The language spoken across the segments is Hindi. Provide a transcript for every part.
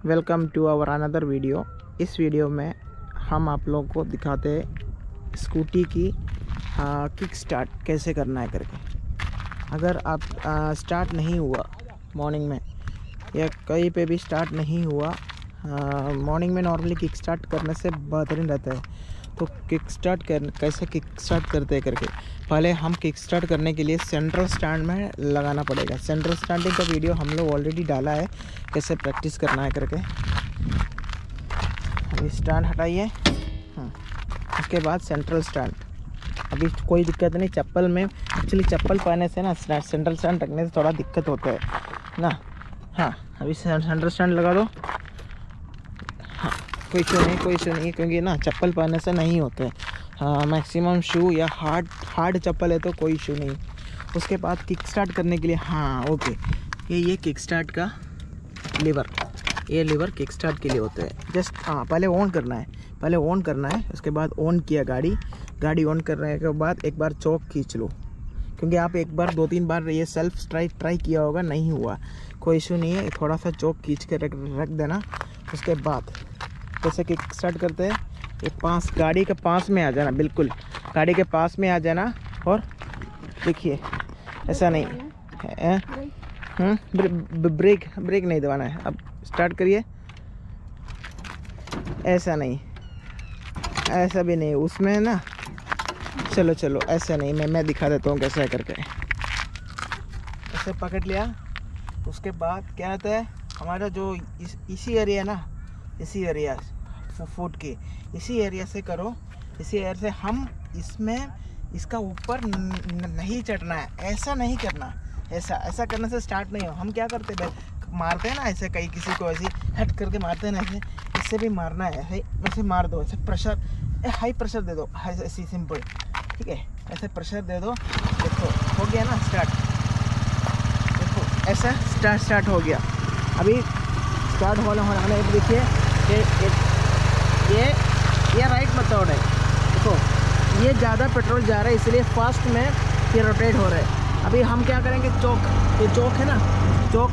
Welcome to our another video. इस वीडियो में हम आप लोगों को दिखाते हैं स्कूटी की किक स्टार्ट कैसे करना है करके। अगर आप स्टार्ट नहीं हुआ मॉर्निंग में या कहीं पे भी स्टार्ट नहीं हुआ, मॉर्निंग में नॉर्मली किक स्टार्ट करने से बेहतरीन रहता है। तो किक स्टार्ट कैसे किक स्टार्ट करते हैं करके, पहले हम किक स्टार्ट करने के लिए सेंट्रल स्टैंड में लगाना पड़ेगा। सेंट्रल स्टैंडिंग का वीडियो हम लोग ऑलरेडी डाला है, कैसे प्रैक्टिस करना है करके। अभी स्टैंड हटाइए, उसके बाद सेंट्रल स्टैंड। अभी कोई दिक्कत नहीं चप्पल में, एक्चुअली चप्पल पहनने से ना सेंट्रल स्टैंड रखने से थोड़ा दिक्कत होता है ना। हाँ, अभी सेंट्रल स्टैंड लगा दो। हाँ, कोई इशू नहीं क्योंकि ना चप्पल पहनने से नहीं होते। हाँ, मैक्सिमम शू या हार्ड चप्पल है तो कोई इशू नहीं। उसके बाद किक स्टार्ट करने के लिए ओके, ये किक स्टार्ट का लीवर, ये लीवर किक स्टार्ट के लिए होते हैं। जस्ट पहले ऑन करना है। उसके बाद ऑन किया गाड़ी ऑन करने के बाद एक बार चौक खींच लो, क्योंकि आप एक बार 2-3 बार ये सेल्फ ट्राई किया होगा, नहीं हुआ, कोई इशू नहीं है। थोड़ा सा चौक खींच के रख देना। उसके बाद कैसे किक स्टार्ट करते हैं, ये पास गाड़ी के पास में आ जाना, बिल्कुल गाड़ी के पास में आ जाना। और देखिए ऐसा नहीं ब्रेक नहीं दबाना है। अब स्टार्ट करिए, ऐसा नहीं, ऐसा भी नहीं, उसमें ना चलो ऐसा नहीं, मैं दिखा देता हूँ कैसे करके। ऐसे पकड़ लिया। उसके बाद क्या होता है, हमारा जो इसी एरिया ना, इसी एरिया फुट की इसी एरिया से करो। इसी एरिया से हम इसमें इसका ऊपर नहीं चढ़ना है, ऐसा नहीं करना। ऐसा करने से स्टार्ट नहीं हो। हम क्या करते हैं, मारते हैं ना ऐसे, कहीं किसी को ऐसे हट करके मारते हैं ना, ऐसे इससे भी मारना है। ऐसे मार दो, ऐसे प्रेशर, हाई प्रेशर दे दो, ऐसे सिंपल, ठीक है। ऐसे प्रेशर दे दो। देखो हो गया ना स्टार्ट, देखो ऐसा स्टार्ट हो गया। अभी स्टार्ट होने देखिए, ये राइट मेथड है। देखो ये ज़्यादा पेट्रोल जा रहा है, इसलिए फास्ट में ये रोटेट हो रहा है। अभी हम क्या करेंगे, ये चौक है ना, चौक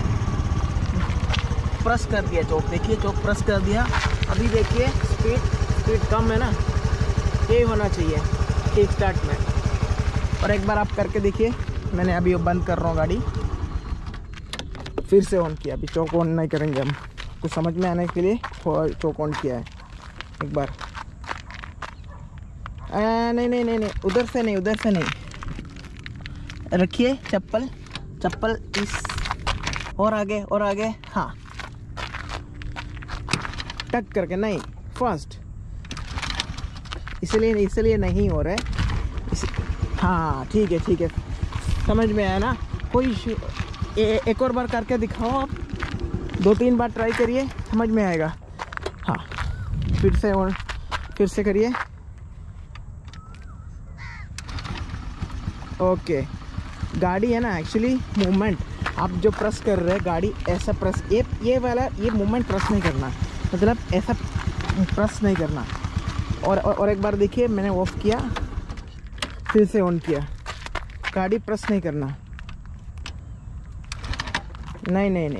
प्रेस कर दिया, देखिए चौक प्रेस कर दिया। अभी देखिए स्पीड कम है ना, यही होना चाहिए किक स्टार्ट में। और एक बार आप करके देखिए, मैंने अभी बंद कर रहा हूँ गाड़ी, फिर से ऑन किया। अभी चौक ऑन नहीं करेंगे हम, कुछ समझ में आने के लिए चौक ऑन किया है एक बार। नहीं, उधर से नहीं रखिए चप्पल इस और आगे। हाँ, टक करके नहीं, फास्ट, इसलिए नहीं हो रहा है। हाँ ठीक है, समझ में आया ना, कोई इशू। एक और बार करके दिखाओ आप, 2-3 बार ट्राई करिए, समझ में आएगा। हाँ, फिर से करिए। ओके, गाड़ी है ना, एक्चुअली मूवमेंट आप जो प्रेस कर रहे हैं, गाड़ी ऐसा प्रेस, ये वाला ये मूवमेंट प्रेस नहीं करना, मतलब ऐसा प्रेस नहीं करना। और एक बार देखिए, मैंने ऑफ किया, फिर से ऑन किया, गाड़ी प्रेस नहीं करना। नहीं,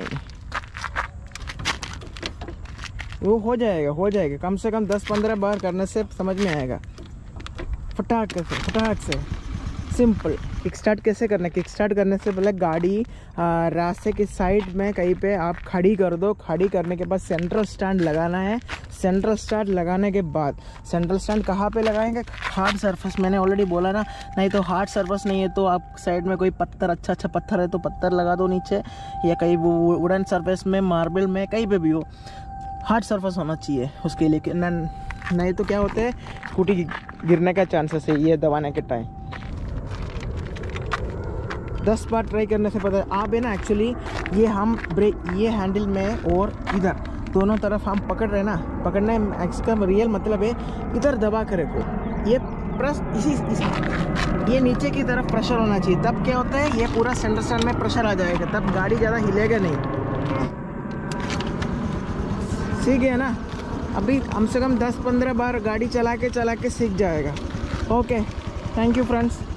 वो हो जाएगा। कम से कम 10-15 बार करने से समझ में आएगा, फटाक से सिंपल। किक स्टार्ट कैसे करना है, किक स्टार्ट करने से पहले गाड़ी रास्ते के साइड में कहीं पे आप खड़ी कर दो। खड़ी करने के बाद सेंट्रल स्टैंड लगाना है। सेंट्रल स्टैंड लगाने के बाद सेंट्रल स्टैंड कहाँ पे लगाएंगे, हार्ड सरफेस, मैंने ऑलरेडी बोला ना। नहीं तो हार्ड सरफेस नहीं है तो आप साइड में कोई पत्थर, अच्छा पत्थर है तो पत्थर लगा दो नीचे, या कहीं वुडन सरफेस में, मार्बल में, कहीं पे भी हो, हार्ड सरफेस होना चाहिए उसके लिए। नहीं तो क्या होता है, स्कूटी गिरने का चांसेस है ये दबाने के टाइम। 10 बार ट्राई करने से पता है आप है ना, एक्चुअली ये हम ब्रेक, ये हैंडल में और इधर दोनों तरफ हम पकड़ रहे ना, पकड़ना है, इसका रियल मतलब है इधर दबा कर रखो। ये प्रेस ये नीचे की तरफ प्रेशर होना चाहिए, तब क्या होता है, ये पूरा सेंटर स्टैंड में प्रेशर आ जाएगा, तब गाड़ी ज़्यादा हिलेगा नहीं। सीख गया ना, अभी कम से कम 10-15 बार गाड़ी चला के सीख जाएगा। Okay, thank you friends.